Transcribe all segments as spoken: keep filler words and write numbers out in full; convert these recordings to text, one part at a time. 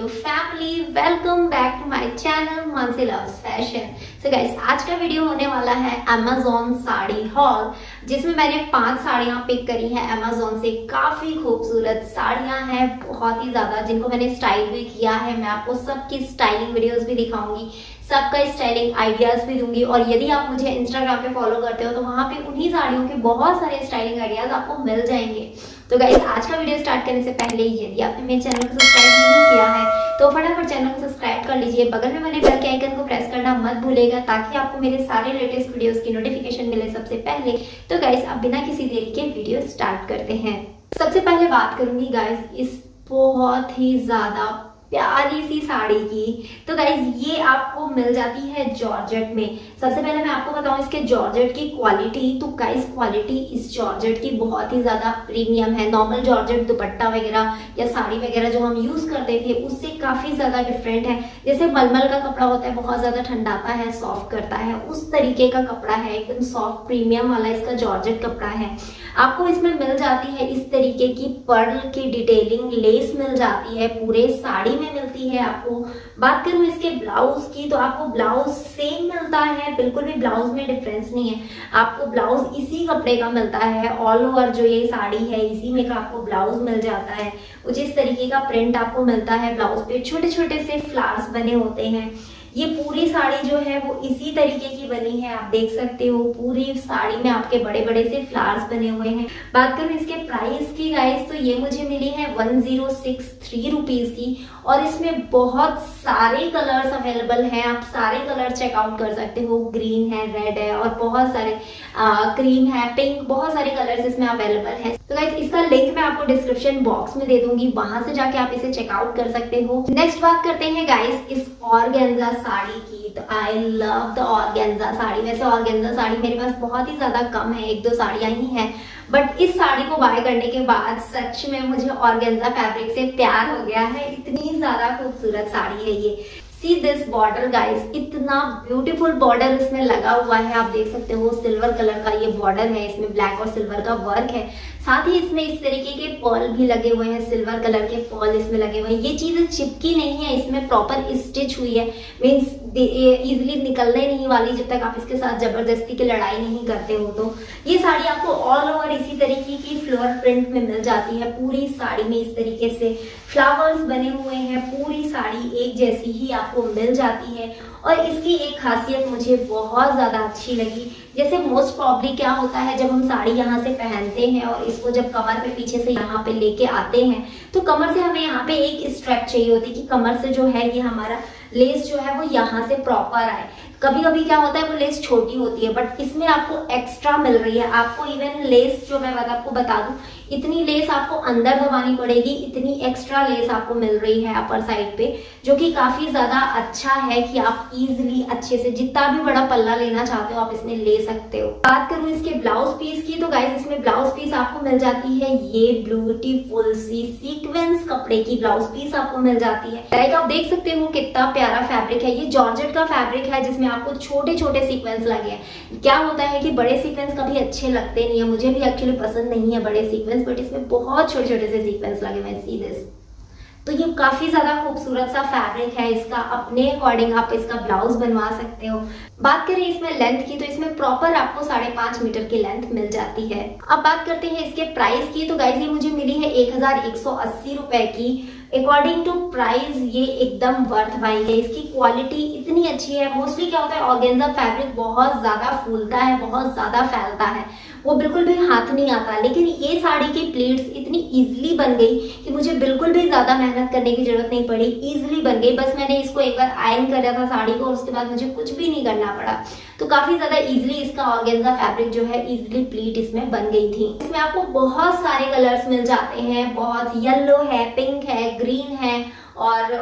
Family, welcome back to my channel Mansi loves fashion. So guys, आज का video होने वाला है अमेज़न साड़ी हॉल, जिसमें मैंने पांच साड़ियां पिक करी हैं अमेज़न से। काफी खूबसूरत साड़ियां हैं, बहुत ही ज्यादा, जिनको मैंने स्टाइल भी किया है। मैं आपको सबकी स्टाइलिंग वीडियोस भी दिखाऊंगी, सबका स्टाइलिंग आइडियाज भी दूंगी। और यदि आप मुझे इंस्टाग्राम पे फॉलो करते हो तो वहां पे उन्हीं साड़ियों के बहुत सारे स्टाइलिंग आइडियाज आपको मिल जाएंगे। तो गाइस, आज का वीडियो स्टार्ट करने से पहले यदि आपने मेरे चैनल को सब्सक्राइब नहीं किया है तो फटाफट चैनल को सब्सक्राइब कर लीजिए। बगल में वाले बेल के आइकन को प्रेस करना मत भूलिएगा, ताकि आपको मेरे सारे लेटेस्ट वीडियोस की नोटिफिकेशन मिले सबसे पहले। तो गाइस, अब बिना किसी देरी के वीडियो स्टार्ट करते हैं। सबसे पहले बात करूंगी गाइस इस बहुत ही ज्यादा प्यारी सी साड़ी की। तो गाइज, ये आपको मिल जाती है जॉर्जेट में। सबसे पहले मैं आपको बताऊं इसके जॉर्जेट की क्वालिटी। तो गाइज, क्वालिटी इस जॉर्जेट की बहुत ही ज्यादा प्रीमियम है। नॉर्मल जॉर्जेट दुपट्टा वगैरह या साड़ी वगैरह जो हम यूज करते थे उससे काफी ज्यादा डिफरेंट है। जैसे मलमल का कपड़ा होता है, बहुत ज्यादा ठंडाता है, सॉफ्ट करता है, उस तरीके का कपड़ा है। एकदम सॉफ्ट प्रीमियम वाला इसका जॉर्जेट कपड़ा है। आपको इसमें मिल जाती है इस तरीके की पर्ल की डिटेलिंग लेस मिल जाती है, पूरे साड़ी में मिलती है। आपको बात करूं इसके ब्लाउज की, तो आपको ब्लाउज सेम मिलता है, बिल्कुल भी ब्लाउज में डिफरेंस नहीं है। आपको ब्लाउज इसी कपड़े का मिलता है। ऑल ओवर जो ये साड़ी है इसी में का आपको ब्लाउज मिल जाता है। कुछ इस तरीके का प्रिंट आपको मिलता है ब्लाउज पे, छोटे छोटे से फ्लावर्स बने होते हैं। ये पूरी साड़ी जो है वो इसी तरीके की बनी है, आप देख सकते हो। पूरी साड़ी में आपके बड़े बड़े से फ्लावर्स बने हुए हैं। बात करूं इसके प्राइस की गाइस, तो ये मुझे मिली है one zero six three rupees की। और इसमें बहुत सारे कलर्स अवेलेबल हैं, आप सारे कलर चेकआउट कर सकते हो। ग्रीन है, रेड है और बहुत सारे आ, क्रीम है, पिंक, बहुत सारे कलर्स इसमें अवेलेबल हैं। तो गाइस, इसका लिंक मैं आपको डिस्क्रिप्शन बॉक्स में दे दूंगी, वहां से जाके आप इसे चेकआउट कर सकते हो। नेक्स्ट बात करते हैं गाइस इस ऑर्गेन्जा साड़ी की। तो I love the organza sari. वैसे ऑर्गेन्जा साड़ी मेरे पास बहुत ही ज्यादा कम है, एक दो साड़ियां ही हैं, बट इस साड़ी को बाय करने के बाद सच में मुझे ऑर्गेन्जा फैब्रिक से प्यार हो गया है। इतनी ज्यादा खूबसूरत साड़ी है ये। सी दिस बॉर्डर गाइस, इतना ब्यूटीफुल बॉर्डर इसमें लगा हुआ है, आप देख सकते हो। सिल्वर कलर का ये बॉर्डर है, इसमें ब्लैक और सिल्वर का वर्क है। साथ ही इसमें इस तरीके के पर्ल भी लगे हुए हैं, सिल्वर कलर के पर्ल इसमें लगे हुए हैं। ये चीजें चिपकी नहीं है, इसमें प्रॉपर स्टिच हुई है, मीन्स इजिली निकलने नहीं वाली जब तक आप इसके साथ जबरदस्ती की लड़ाई नहीं करते हो। तो ये साड़ी आपको ऑल ओवर इसी तरीके की फ्लोरल प्रिंट में मिल जाती है। पूरी साड़ी में इस तरीके से फ्लावर्स बने हुए हैं, पूरी साड़ी एक जैसी ही आपको मिल जाती है। और इसकी एक खासियत मुझे बहुत ज्यादा अच्छी लगी। जैसे मोस्ट प्रॉब्ली क्या होता है, जब हम साड़ी यहाँ से पहनते हैं और इसको जब कमर पे पीछे से यहाँ पे लेके आते हैं, तो कमर से हमें यहाँ पे एक स्ट्रैप चाहिए होती है कि कमर से जो है ये हमारा लेस जो है वो यहाँ से प्रॉपर आए। कभी कभी क्या होता है वो लेस छोटी होती है, बट इसमें आपको एक्स्ट्रा मिल रही है। आपको इवन लेस जो मैं आपको बता दूं, इतनी लेस आपको अंदर दबानी पड़ेगी, इतनी एक्स्ट्रा लेस आपको मिल रही है अपर साइड पे, जो कि काफी ज्यादा अच्छा है कि आप इजीली अच्छे से जितना भी बड़ा पल्ला लेना चाहते हो आप इसमें ले सकते हो। बात करूं इसके ब्लाउज पीस की, तो गाइस इसमें ब्लाउज पीस आपको मिल जाती है ये ब्यूटीफुल सी सीक्वेंस कपड़े की ब्लाउज पीस आपको मिल जाती है। लाइक आप देख सकते हो कितना प्यारा फैब्रिक है। ये जॉर्जेट का फैब्रिक है जिसमें आपको छोटे छोटे सीक्वेंस लगे हैं। क्या होता है कि बड़े सीक्वेंस कभी अच्छे लगते नहीं है, मुझे भी एक्चुअली पसंद नहीं है बड़े सीक्वेंस, बट इसमें बहुत छोटे छोटे से सीक्वेंस लगे हुए हैं। सी दिस, तो ये काफी ज्यादा खूबसूरत सा फैब्रिक है। इसका अपने अकॉर्डिंग आप इसका ब्लाउज बनवा सकते हो। बात करें इसमें लेंथ की, तो इसमें प्रॉपर आपको साढ़े पांच मीटर की लेंथ मिल जाती है। अब बात करते हैं इसके प्राइस की, तो गाइस ये मुझे मिली है एक हजार एक सौ अस्सी रुपए की। अकॉर्डिंग टू प्राइस ये एकदम वर्थ बाइंग है। इसकी क्वालिटी इतनी अच्छी है। मोस्टली क्या होता है, ऑर्गेन्जा फैब्रिक बहुत ज्यादा फूलता है, बहुत ज्यादा फैलता है, वो बिल्कुल भी हाथ नहीं आता। लेकिन ये साड़ी की प्लीट्स इतनी इजीली बन गई कि मुझे बिल्कुल भी ज्यादा मेहनत करने की जरूरत नहीं पड़ी, इजीली बन गई। बस मैंने इसको एक बार आयरन करा था साड़ी को, उसके बाद मुझे कुछ भी नहीं करना पड़ा। तो काफी ज्यादा इजीली इसका ऑर्गेन्जा फैब्रिक जो है इजीली प्लीट इसमें बन गई थी। इसमें आपको बहुत सारे कलर्स मिल जाते हैं, बहुत येलो है, पिंक है, ग्रीन है और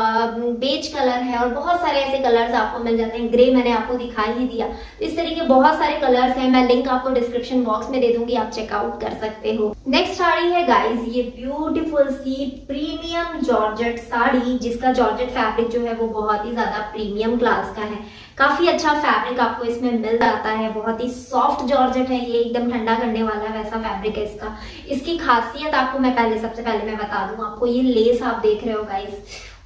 बेज कलर है और बहुत सारे ऐसे कलर्स आपको मिल जाते हैं। ग्रे मैंने आपको दिखाई ही दिया। इस तरीके बहुत सारे कलर्स हैं, मैं लिंक आपको डिस्क्रिप्शन बॉक्स में दे दूंगी, आप चेकआउट कर सकते हो। नेक्स्ट साड़ी है गाइस ये ब्यूटीफुल सी प्रीमियम जॉर्जेट साड़ी, जिसका जॉर्जेट फैब्रिक जो है वो बहुत ही ज्यादा प्रीमियम क्लास का है। काफी अच्छा फैब्रिक आपको इसमें मिल जाता है, बहुत ही सॉफ्ट जॉर्जेट है ये, एकदम ठंडा करने वाला वैसा फैब्रिक है इसका। इसकी खासियत आपको मैं पहले सबसे पहले मैं बता दूं आपको, ये लेस आप देख रहे हो गाइस,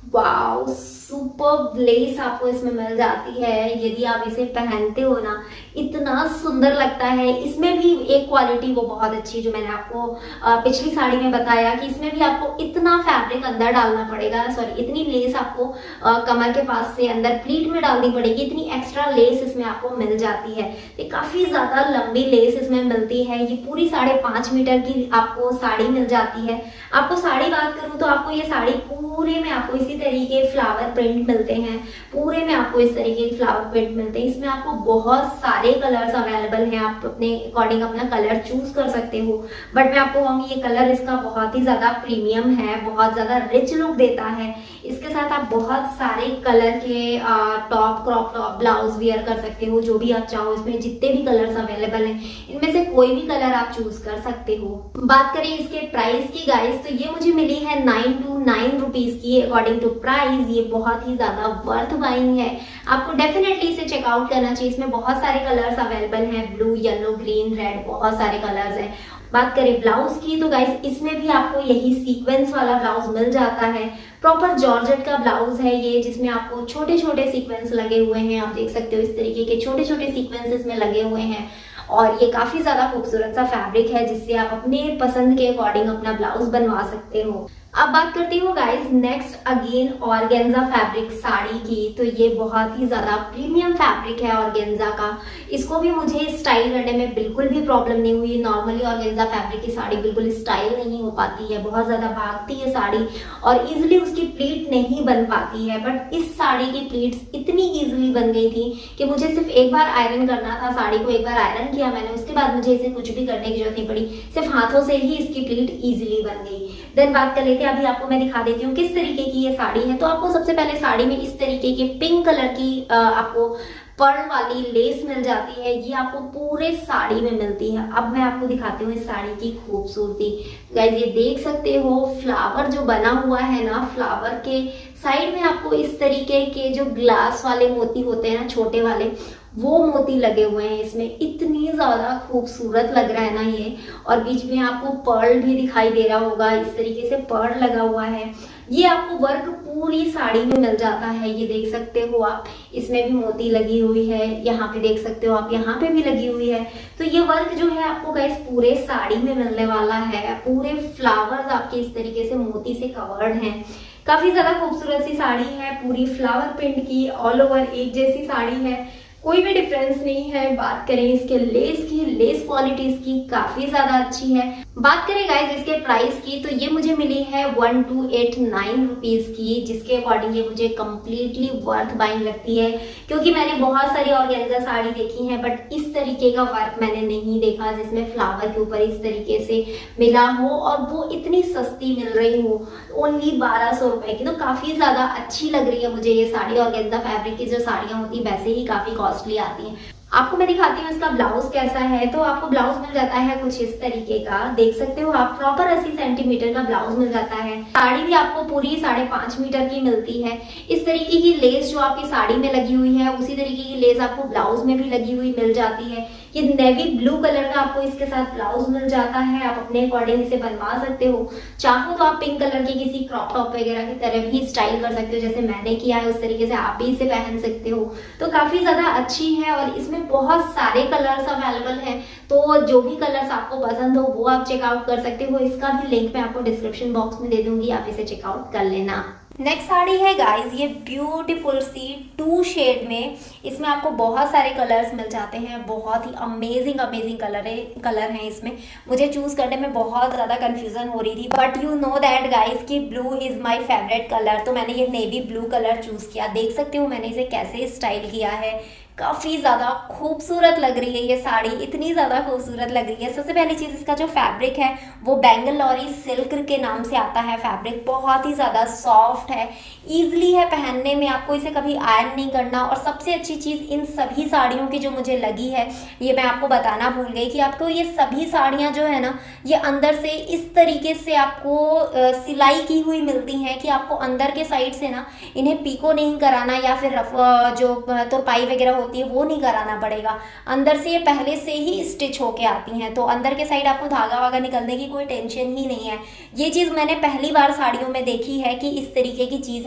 वाओ, सुपर लेस आपको इसमें मिल जाती है। यदि आप इसे पहनते हो ना, इतना सुंदर लगता है। इसमें भी एक क्वालिटी वो बहुत अच्छी है, जो मैंने आपको पिछली साड़ी में बताया कि इसमें भी आपको इतना फैब्रिक अंदर डालना पड़ेगा, सॉरी इतनी लेस आपको आ, कमर के पास से अंदर प्लीट में डालनी पड़ेगी। इतनी एक्स्ट्रा लेस इसमें आपको मिल जाती है। तो काफी ज्यादा लंबी लेस इसमें मिलती है। ये पूरी साढ़े पांच मीटर की आपको साड़ी मिल जाती है। आपको साड़ी बात करूं तो आपको ये साड़ी पूरे में आपको इसी तरीके फ्लावर प्रिंट मिलते हैं। पूरे में आपको इस तरीके के फ्लावर प्रिंट मिलते हैं। इसमें आपको बहुत सारे कलर्स अवेलेबल हैं। आप अपने अकॉर्डिंग अपना कलर चूज कर सकते हो। बट मैं आपको कहूंगी ये कलर इसका बहुत ही ज्यादा प्रीमियम है, बहुत ज्यादा रिच लुक देता है। इसके साथ आप बहुत सारे कलर के top, crop top, blouse wear कर सकते हो, जो भी आप चाहो। इसमें जितने भी कलर्स अवेलेबल हैं, इनमें से कोई भी कलर आप चूज कर सकते हो। बात करें इसके प्राइस की गाइस, तो ये मुझे मिली है नाइन टू नाइन रुपीज की अकॉर्डिंग टू प्राइस। ये बहुत ही ज्यादा वर्थ बाइंग है। आपको डेफिनेटली इसे चेकआउट करना चाहिए। इसमें बहुत सारे कलर्स अवेलेबल हैं, ब्लू, येलो, ग्रीन, रेड, बहुत सारे कलर्स हैं। बात करें ब्लाउज की तो गाइस इसमें भी आपको यही सीक्वेंस वाला ब्लाउज मिल जाता है। प्रॉपर जॉर्जेट का ब्लाउज है ये, जिसमें आपको छोटे छोटे सीक्वेंस लगे हुए हैं। आप देख सकते हो इस तरीके के छोटे छोटे सीक्वेंस इसमें लगे हुए हैं। और ये काफी ज्यादा खूबसूरत सा फैब्रिक है, जिससे आप अपने पसंद के अकॉर्डिंग अपना ब्लाउज बनवा सकते हो। अब बात करती हूँ guys next again organza fabric sari की। तो ये बहुत ही ज्यादा प्रीमियम फैब्रिक है ऑर्गेन्जा का। इसको भी मुझे स्टाइल करने में बिल्कुल भी प्रॉब्लम नहीं हुई। नॉर्मली ऑर्गेन्जा फैब्रिक की साड़ी बिल्कुल स्टाइल नहीं हो पाती है, बहुत ज्यादा भागती है साड़ी और इजिली उसकी प्लीट नहीं बन पाती है। बट इस साड़ी की प्लीट्स इतनी इजिली बन गई थी कि मुझे सिर्फ एक बार आयरन करना था। साड़ी को एक बार आयरन किया मैंने, उसके बाद मुझे इसे कुछ भी करने की जरूरत नहीं पड़ी। सिर्फ हाथों से ही इसकी प्लीट इजिली बन गई। देन बात कर लेते हैं, अभी आपको मैं दिखा देती हूँ किस तरीके की ये साड़ी है। तो आपको सबसे पहले साड़ी में इस तरीके के पिंक कलर की आ, आपको पर्ल वाली लेस मिल जाती है। ये आपको पूरे साड़ी में मिलती है। अब मैं आपको दिखाती हूँ इस साड़ी की खूबसूरती। गाइस ये देख सकते हो फ्लावर जो बना हुआ है ना, फ्लावर के साइड में आपको इस तरीके के जो ग्लास वाले मोती होते हैं ना, छोटे वाले, वो मोती लगे हुए हैं इसमें। इतनी ज्यादा खूबसूरत लग रहा है ना ये। और बीच में आपको पर्ल भी दिखाई दे रहा होगा, इस तरीके से पर्ल लगा हुआ है। ये आपको वर्क पूरी साड़ी में मिल जाता है। ये देख सकते हो आप, इसमें भी मोती लगी हुई है, यहाँ पे देख सकते हो आप, यहाँ पे भी लगी हुई है। तो ये वर्क जो है आपको गाइस पूरे साड़ी में मिलने वाला है। पूरे फ्लावर्स आपके इस तरीके से मोती से कवर्ड हैं। काफी ज्यादा खूबसूरत सी साड़ी है, पूरी फ्लावर प्रिंट की, ऑल ओवर एक जैसी साड़ी है, कोई भी डिफरेंस नहीं है। बात करें इसके लेस की, लेस क्वालिटी इसकी काफी ज्यादा अच्छी है। बात करें गाइस इसके प्राइस की, तो ये मुझे मिली है one two eight nine rupees की, जिसके अकॉर्डिंग ये मुझे कम्प्लीटली वर्थ बाइंग लगती है। क्योंकि मैंने बहुत सारी ऑर्गेन्जा साड़ी देखी है, बट इस तरीके का वर्क मैंने नहीं देखा जिसमें फ्लावर के ऊपर इस तरीके से मिला हो और वो इतनी सस्ती मिल रही हो, ओनली बारह सौ रुपए की। तो काफी ज्यादा अच्छी लग रही है मुझे ये साड़ी। ऑर्गेन्जा फैब्रिक की जो साड़ियां होती है वैसे ही काफी कॉस्टली आती हैं। आपको मैं दिखाती हूँ इसका ब्लाउज कैसा है। तो आपको ब्लाउज मिल जाता है कुछ इस तरीके का, देख सकते हो आप, प्रॉपर अस्सी सेंटीमीटर का ब्लाउज मिल जाता है। साड़ी भी आपको पूरी साढ़े पांच मीटर की मिलती है। इस तरीके की लेस जो आपकी साड़ी में लगी हुई है, उसी तरीके की लेस आपको ब्लाउज में भी लगी हुई मिल जाती है। ये नेवी ब्लू कलर का आपको इसके साथ ब्लाउज मिल जाता है। आप अपने अकॉर्डिंग इसे बनवा सकते हो। चाहो तो आप पिंक कलर के किसी क्रॉप टॉप वगैरह की तरह भी स्टाइल कर सकते हो, जैसे मैंने किया है उस तरीके से आप भी इसे पहन सकते हो। तो काफी ज्यादा अच्छी है और इसमें बहुत सारे कलर्स अवेलेबल हैं। तो जो भी कलर्स आपको पसंद हो वो आप चेकआउट कर सकते हो। इसका भी लिंक मैं आपको डिस्क्रिप्शन बॉक्स में दे दूंगी, आप इसे चेकआउट कर लेना। नेक्स्ट साड़ी है गाइस ये ब्यूटीफुल सी टू शेड में। इसमें आपको बहुत सारे कलर्स मिल जाते हैं, बहुत ही अमेजिंग अमेजिंग कलर है कलर हैं इसमें। मुझे चूज करने में बहुत ज़्यादा कंफ्यूजन हो रही थी, but you know that guys कि blue is my favourite colour. तो मैंने ये नेवी ब्लू कलर चूज़ किया। देख सकते हो मैंने इसे कैसे स्टाइल किया है। काफ़ी ज़्यादा खूबसूरत लग रही है ये साड़ी, इतनी ज़्यादा खूबसूरत लग रही है। सबसे पहली चीज़, इसका जो फैब्रिक है वो बेंगलोरी सिल्क के नाम से आता है। फैब्रिक बहुत ही ज़्यादा सॉफ्ट है, ईजिली है पहनने में, आपको इसे कभी आयरन नहीं करना। और सबसे अच्छी चीज़ इन सभी साड़ियों की जो मुझे लगी है, ये मैं आपको बताना भूल गई कि आपको ये सभी साड़ियाँ जो है ना, ये अंदर से इस तरीके से आपको सिलाई की हुई मिलती हैं कि आपको अंदर के साइड से ना इन्हें पीको नहीं कराना या फिर रफ जो तुरपाई वगैरह होती है वो नहीं कराना पड़ेगा। अंदर से ये पहले से ही स्टिच होके आती हैं, तो अंदर के साइड आपको धागा वागा निकलने की कोई टेंशन ही नहीं है। ये चीज़ मैंने पहली बार साड़ियों में देखी है कि इस तरीके की चीज़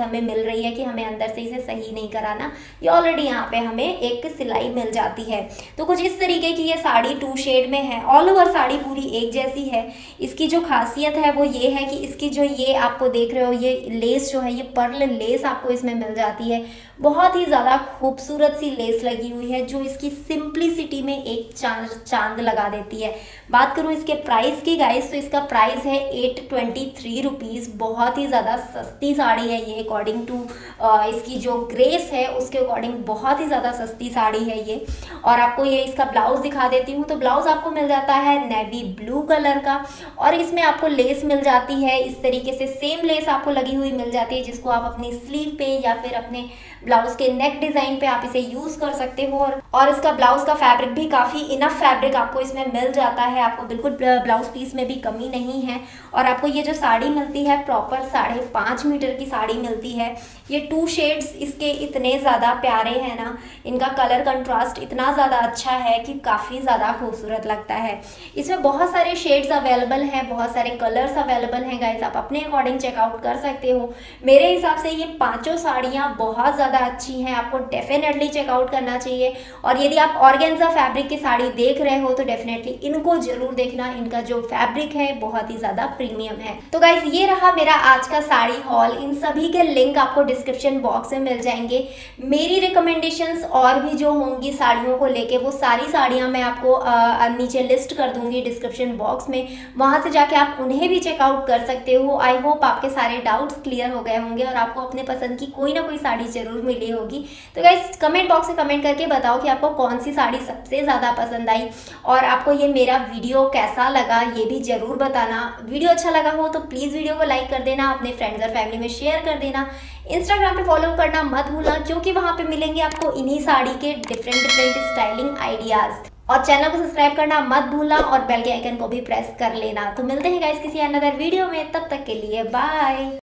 हमें मिल रही है कि हमें अंदर से इसे सही नहीं कराना, ये ऑलरेडी यहाँ पे हमें एक सिलाई मिल जाती है। तो कुछ इस तरीके की ये साड़ी टू शेड में है। ऑल ओवर साड़ी पूरी एक जैसी है। इसकी जो खासियत है वो ये है कि इसकी जो ये आपको देख रहे हो ये लेस जो है, ये पर्ल लेस आपको इसमें मिल जाती है। बहुत ही ज़्यादा खूबसूरत सी लेस लगी हुई है जो इसकी सिंप्लिसिटी में एक चांद चांद लगा देती है। बात करूँ इसके प्राइस की गाइस, तो इसका प्राइस है एट ट्वेंटी थ्री रुपीज़। बहुत ही ज़्यादा सस्ती साड़ी है ये, अकॉर्डिंग टू इसकी जो ग्रेस है उसके अकॉर्डिंग बहुत ही ज़्यादा सस्ती साड़ी है ये। और आपको ये इसका ब्लाउज दिखा देती हूँ। तो ब्लाउज आपको मिल जाता है नेवी ब्लू कलर का और इसमें आपको लेस मिल जाती है इस तरीके से, सेम लेस आपको लगी हुई मिल जाती है जिसको आप अपनी स्लीव पे या फिर अपने ब्लाउज के नेक डिजाइन पे आप इसे यूज कर सकते हो। और, और इसका ब्लाउज का फैब्रिक भी काफ़ी इनफ फैब्रिक आपको इसमें मिल जाता है, आपको बिल्कुल ब्लाउज पीस में भी कमी नहीं है। और आपको ये जो साड़ी मिलती है प्रॉपर साढ़े पाँच मीटर की साड़ी मिलती है। ये टू शेड्स इसके इतने ज़्यादा प्यारे हैं ना, इनका कलर कंट्रास्ट इतना ज़्यादा अच्छा है कि काफ़ी ज़्यादा खूबसूरत लगता है। इसमें बहुत सारे शेड्स अवेलेबल हैं, बहुत सारे कलर्स अवेलेबल हैं गाइस, आप अपने अकॉर्डिंग चेकआउट कर सकते हो। मेरे हिसाब से ये पाँचों साड़ियाँ बहुत ज़्यादा अच्छी हैं, आपको डेफिनेटली चेकआउट करना चाहिए। और यदि आप ऑर्गेन्जा फैब्रिक की साड़ी देख रहे हो तो डेफिनेटली इनको जरूर देखना, इनका जो फैब्रिक है बहुत ही ज़्यादा प्रीमियम है। तो गाइस ये रहा मेरा आज का साड़ी हॉल। इन सभी के लिंक आपको डिस्क्रिप्शन बॉक्स में मिल जाएंगे। मेरी रिकमेंडेशंस और भी जो होंगी साड़ियों को लेके वो सारी साड़ियाँ मैं आपको आ, नीचे लिस्ट कर दूंगी डिस्क्रिप्शन बॉक्स में, वहाँ से जाके आप उन्हें भी चेकआउट कर सकते हो। आई होप आपके सारे डाउट्स क्लियर हो गए होंगे और आपको अपने पसंद की कोई ना कोई साड़ी जरूर मिली होगी। तो गाइस कमेंट बॉक्स में कमेंट करके बताओ कि आपको कौन सी साड़ी सबसे ज़्यादा पसंद आई और आपको ये मेरा वीडियो कैसा लगा ये भी ज़रूर बताना। वीडियो अच्छा लगा हो तो प्लीज़ वीडियो को लाइक कर देना, अपने फ्रेंड्स और फैमिली में शेयर कर देना। इंस्टाग्राम पे फॉलो करना मत भूलना क्योंकि वहाँ पे मिलेंगे आपको इन्हीं साड़ी के डिफरेंट डिफरेंट स्टाइलिंग आइडियाज़। और चैनल को सब्सक्राइब करना मत भूलना और बेल के आइकन को भी प्रेस कर लेना। तो मिलते हैं गाइस किसी अनदर वीडियो में, तब तक के लिए बाय।